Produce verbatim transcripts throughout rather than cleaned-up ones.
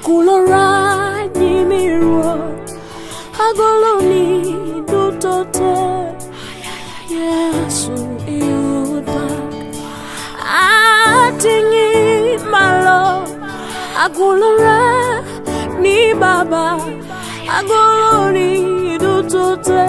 akulora nyimiro agoloni dutote Yesu iuda atingi malo akulora ni baba agoloni dutote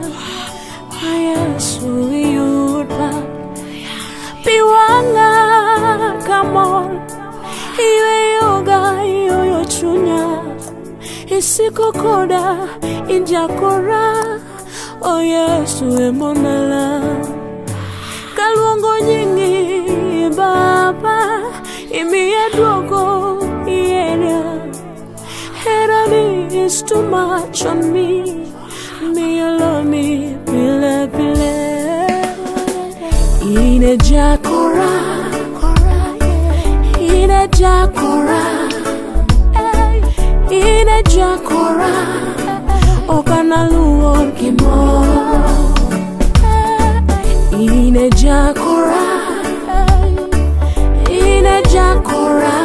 Yesu iuda piwanga come on iwe yoga yoyo chunya isikokoda injakora o Yesu emonala kalwongo nyingi baba imiye dwogo yenya herani is too much on me me alone me pile pile ine jakora ine jakora ine jakora okana luor kimoro ine jakora ine jakora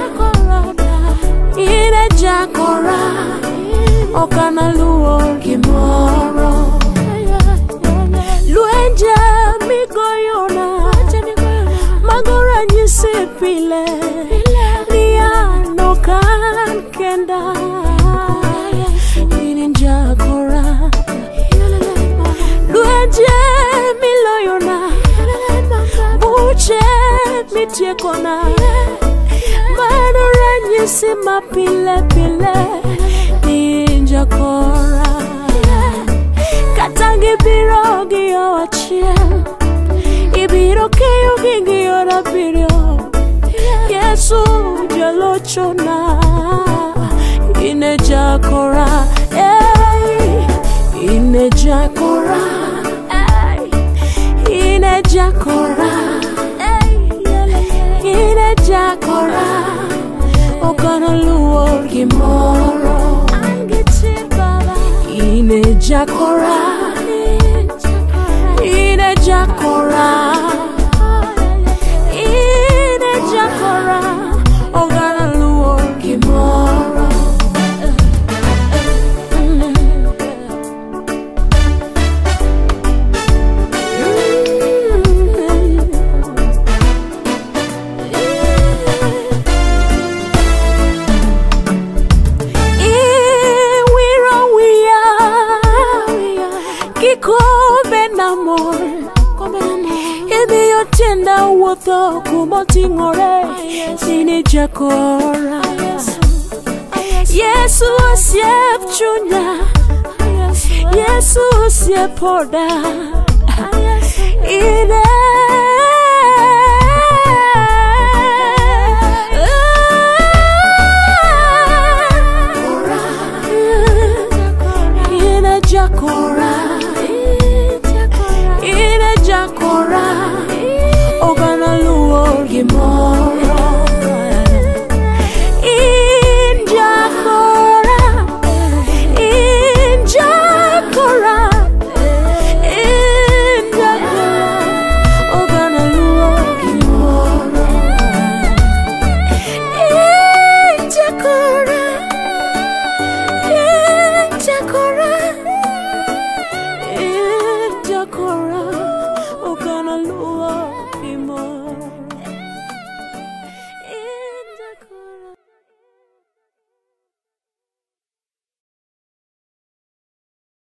ine jakora okana luor kimoro luenje migoyona magora nyisipile no kan kenda inin jakora luenje miloyona buche mitiekona manora nyisima pile pile inin jakora katangi birogi yo achiel ibiro keyo gingi yo rabirio Yesu jalochona ine jakora ey ine jakora ey ine jakora ey ine jakora okana luor gimoro ine jakora ine jakora ine jakora ogana luor gimoro Tenda woto kumotingore ine jakora Yesu siep chunya Yesu siep poda ine ine jakora ine jakora ogana luor gimoro in jakora in jakora in jakora ogana luor gimoro in jakora in jakora in jakora ogana luor